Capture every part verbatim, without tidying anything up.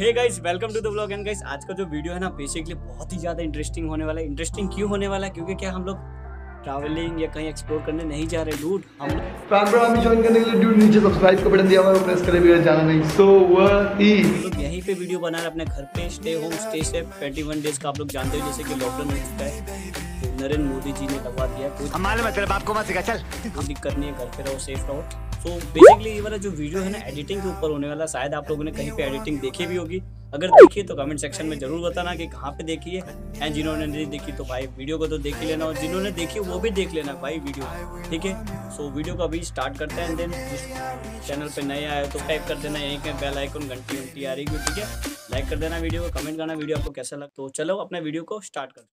Hey guys, welcome to the vlog. And guys, आज का जो वीडियो है ना बेसिकली बहुत ही ज़्यादा इंटरेस्टिंग होने वाला है। इंटरेस्टिंग क्यों होने वाला है? क्योंकि क्या हम लोग ट्रैवलिंग या कहीं एक्सप्लोर करने नहीं जा रहे डूड। हम लोग फैन ब्रो आर्मी ज्वाइन करने के लिए डूड नीचे सब्सक्राइब का बटन दिया हुआ है, प्रेस करे बिना जाना नहीं। सो वही हम लोग यहीं पे वीडियो बना रहे हैं अपने घर पे। Stay home stay safe twenty one days का आप लोग जानते हो, जैसे कि लॉकडाउन हो चुका है तो नरेंद्र मोदी जी ने लगवा दिया। कुछ हमारे मतलब आपको मत सिखा, चल कोई दिक्कत नहीं है, घर पे रहो, सेफ रहो। सो बेसिकली ये वाला जो वीडियो है ना एडिटिंग के ऊपर होने वाला। शायद आप लोगों ने कहीं पे एडिटिंग देखी भी होगी। अगर देखिए तो कमेंट सेक्शन में जरूर बताना कि कहाँ पे देखी है। एंड जिन्होंने नहीं देखी तो भाई वीडियो को तो देख ही लेना, और जिन्होंने देखी वो भी देख लेना भाई वीडियो, ठीक है। सो वीडियो को अभी स्टार्ट करते हैं। एंड देन जिस चैनल पे नए आए तो टाइप कर देना यहीं के बेल आइकन, घंटी घंटी आ रही है, ठीक है। लाइक कर देना वीडियो को, कमेंट करना वीडियो आपको कैसा लगा। तो चलो अपने वीडियो को स्टार्ट करते हैं।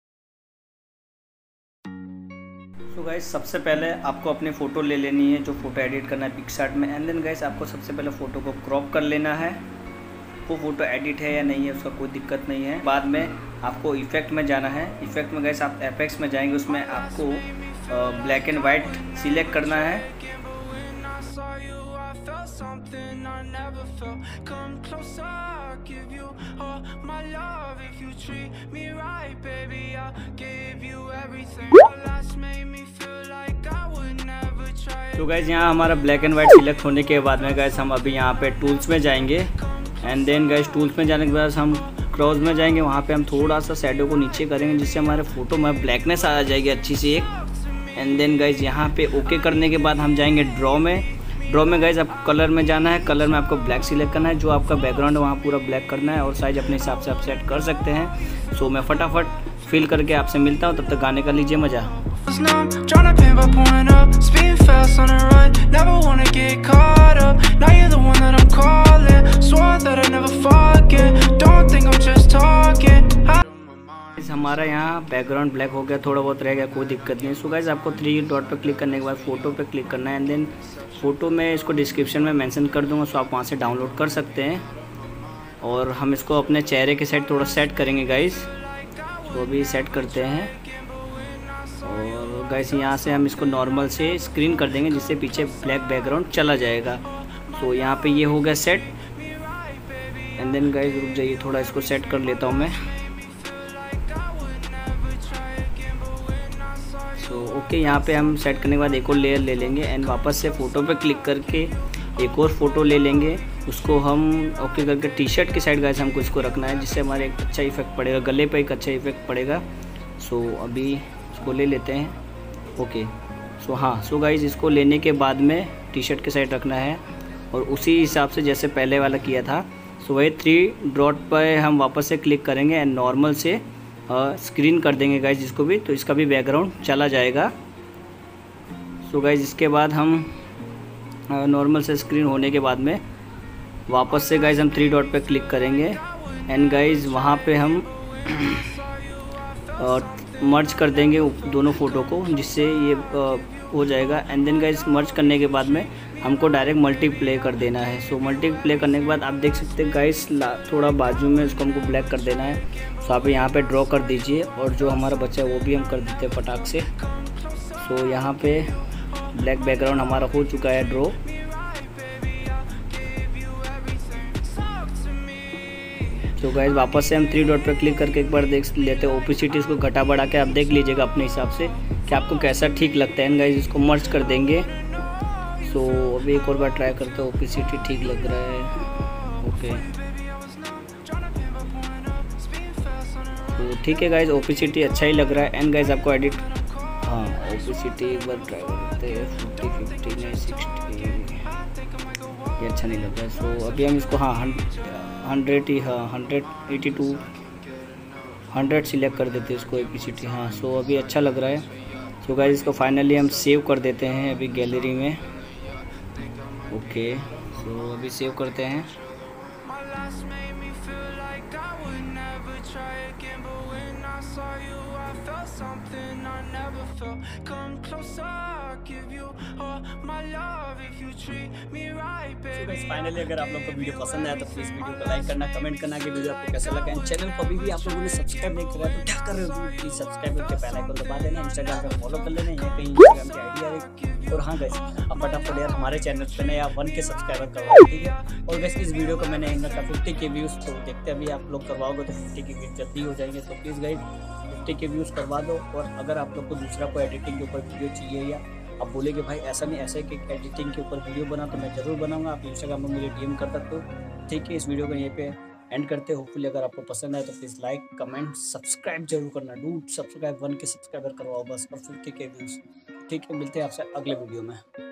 तो गाइस सबसे पहले आपको अपनी फ़ोटो ले लेनी है, जो फ़ोटो एडिट करना है पिक्सार्ट में। एंड देन गाइस आपको सबसे पहले फ़ोटो को क्रॉप कर लेना है। वो फ़ोटो एडिट है या नहीं है उसका कोई दिक्कत नहीं है। बाद में आपको इफ़ेक्ट में जाना है। इफ़ेक्ट में गाइस आप एपेक्स में जाएंगे, उसमें आपको ब्लैक एंड वाइट सिलेक्ट करना है। तो गाइस यहाँ हमारा ब्लैक एंड वाइट सिलेक्ट होने के बाद में गाइस हम अभी यहाँ पे टूल्स में जाएंगे। एंड देन गाइस टूल्स में जाने के बाद हम क्रॉस में जाएंगे। वहाँ पे हम थोड़ा सा शैडो को नीचे करेंगे, जिससे हमारे फ़ोटो में ब्लैकनेस आ जाएगी अच्छी सी एक। एंड देन गाइस यहाँ पे ओके करने के बाद हम जाएंगे ड्रॉ में। ड्रॉ में गाइस आपको कलर में जाना है। कलर में आपको ब्लैक सिलेक्ट करना है, जो आपका बैकग्राउंड है वहाँ पूरा ब्लैक करना है, और साइज अपने हिसाब से आप सेट कर सकते हैं। सो मैं फटाफट फिल करके आपसे मिलता हूँ, तब तक गाने का लीजिए मज़ा। हमारा यहाँ बैकग्राउंड ब्लैक हो गया, थोड़ा बहुत रह गया, कोई दिक्कत नहीं। सो गाइस आपको थ्री डॉट पे क्लिक करने के बाद फ़ोटो पे क्लिक करना है। एंड देन फ़ोटो में इसको डिस्क्रिप्शन में मेंशन कर दूँगा, सो आप वहाँ से डाउनलोड कर सकते हैं। और हम इसको अपने चेहरे के साइड थोड़ा सेट करेंगे गाइस, तो अभी सेट करते हैं। और गाइस यहाँ से हम इसको नॉर्मल से स्क्रीन कर देंगे, जिससे पीछे ब्लैक बैकग्राउंड चला जाएगा। तो यहाँ पे ये हो गया सेट। एंड देन गाइस रुक जाइए, थोड़ा इसको सेट कर लेता हूँ मैं। सो ओके, यहाँ पे हम सेट करने के बाद एक और लेयर ले लेंगे। एंड वापस से फ़ोटो पे क्लिक करके एक और फ़ोटो ले लेंगे। उसको हम ओके करके टी शर्ट की साइड गाइस हमको इसको रखना है, जिससे हमारे एक अच्छा इफेक्ट पड़ेगा, गले पे एक अच्छा इफेक्ट पड़ेगा। सो अभी इसको ले लेते हैं। ओके सो हाँ, सो गाइस इसको लेने के बाद में टी शर्ट की साइड रखना है, और उसी हिसाब से जैसे पहले वाला किया था। सो वही थ्री डॉट पर हम वापस से क्लिक करेंगे एंड नॉर्मल से स्क्रीन कर देंगे गाइस जिसको भी, तो इसका भी बैकग्राउंड चला जाएगा। सो गाइस इसके बाद हम नॉर्मल से स्क्रीन होने के बाद में वापस से गाइस हम थ्री डॉट पे क्लिक करेंगे। एंड गाइस वहाँ पे हम मर्ज कर देंगे दोनों फ़ोटो को, जिससे ये आ, हो जाएगा। एंड देन गाइस मर्ज करने के बाद में हमको डायरेक्ट मल्टीप्ले कर देना है। सो मल्टीप्ले करने के बाद आप देख सकते हैं गाइस थोड़ा बाजू में इसको हमको ब्लैक कर देना है। सो आप यहाँ पे ड्रॉ कर दीजिए, और जो हमारा बच्चा है वो भी हम कर देते हैं फटाक से। सो यहाँ पे ब्लैक बैकग्राउंड हमारा हो चुका है ड्रॉ। तो गाइस वापस से हम थ्री डॉट पर क्लिक करके एक बार देख लेते हैं। ओपेसिटी इसको घटा बढ़ा के आप देख लीजिएगा अपने हिसाब से कि आपको कैसा ठीक लगता है। गाइस इसको मर्ज कर देंगे। सो अभी एक और बार ट्राई करते हैं। ओपेसिटी ठीक लग रहा है, ओके तो ठीक है गाइस, ओपेसिटी अच्छा ही लग रहा है। एंड गाइस आपको एडिट, हाँ ओपेसिटी एक बार ट्राई करते हैं। फिफ्टी फिफ्टी नहीं सिक्सटी, ये अच्छा नहीं लग रहा है। सो अभी हम इसको हाँ हंड्रेड ही हाँ hundred eighty two hundred select कर देते हैं इसको ओपेसिटी। हाँ सो अभी अच्छा लग रहा है। सो गाइस इसको फाइनली हम सेव कर देते हैं अभी गैलरी में। ओके सो अभी सेव करते हैं। फाइनली अगर आप लोग को वीडियो पसंद आया तो प्लीज़ वीडियो को लाइक करना, कमेंट करना कि वीडियो आपको कैसा लगा। एंड चैनल को अभी भी आप लोगों ने सब्सक्राइब नहीं करा तो क्या कर रहे हो, प्लीज़ सब्सक्राइब करके बेल आइकन दबा देना। इंस्टाग्राम पे फॉलो कर लेना, यहाँ कहीं इंस्टाग्राम की आईडी आ रही और हाँ गाइस, अब फटाफट यार हमारे चैनल पे ना यार वन के सब्सक्राइबर करवाओ, ठीक है। और गाइस इस वीडियो को मैंने एंगर था फिफ्टी के व्यूज़, तो देखते अभी आप लोग करवाओगे तो फिफ्टी के व्यूज़ जल्दी हो जाएंगे। तो प्लीज़ गाइस फिफ्टी के व्यूज़ करवा दो। और अगर आप लोग को दूसरा कोई एडिटिंग के ऊपर वीडियो चाहिए या आप बोले कि भाई ऐसा नहीं ऐसे कि एडिटिंग के ऊपर वीडियो बना, तो मैं ज़रूर बनाऊँगा। आप इंस्टाग्राम में मुझे डीएम कर सकते हो, ठीक है। इस वीडियो को यहीं पे एंड करते। होपफुली अगर आपको पसंद आए तो प्लीज़ लाइक कमेंट सब्सक्राइब जरूर करना। डू सब्सक्राइब, वन के सब्सक्राइबर करवाओ बस, और फिफ्टी के व्यूज़, ठीक है। मिलते हैं आपसे अगले वीडियो में।